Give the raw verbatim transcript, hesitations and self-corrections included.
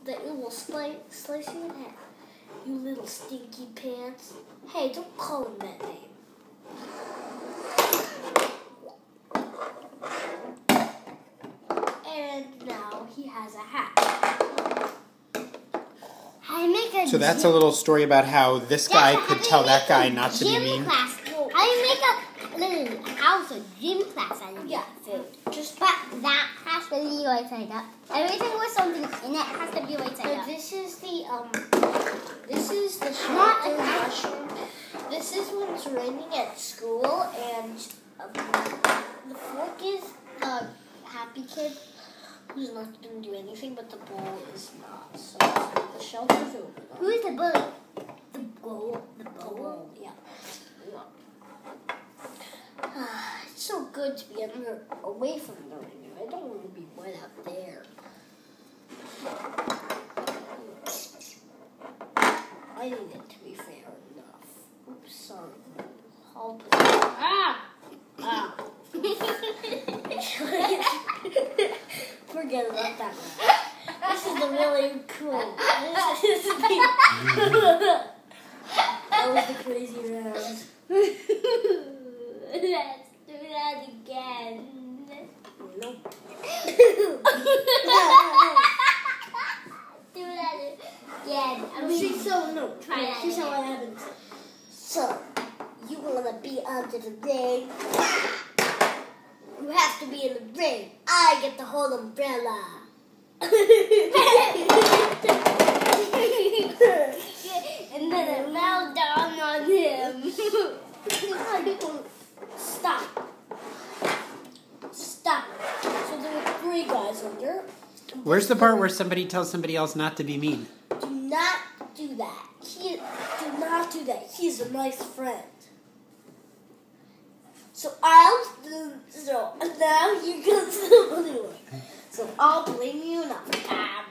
that it will slice, slice you in half. You little stinky pants. Hey, don't call him that name. And now he has a hat. I make a So that's a little story about how this guy That's could how tell they that make guy a not to be gym mean. Class. I make a little house, a gym class out of Yeah, food. Just but that has to be right side up. Everything with something in it has to be right side So up. this is the um, this is the Not shelter like that. mushroom. This is when it's raining at school, and um, the fork is the happy kid who's not going to do anything, but the bowl is not. So the shelter's over. Who is the bully? The bowl. The The bowl. bowl, yeah. It's so good to be under, away from the rain. I don't want to be wet out there. I need it to be fair enough. Oops, sorry. I'll put ah! Ah! Forget about that one. This is the really cool. This is the... That was the crazy round. Let's do that again. Nope. Do that again. I mean, See, so no. Try that Here's how again. it happens. So, you want to be under the rain. You have to be in the rain. I get the whole umbrella. and then I fell down on him. Stop. Stop. So there were three guys under. Where's the part where somebody tells somebody else not to be mean? Do not do that. He, do not do that. He's a nice friend. So I'll so now you go to the blue one. So I'll blame you now.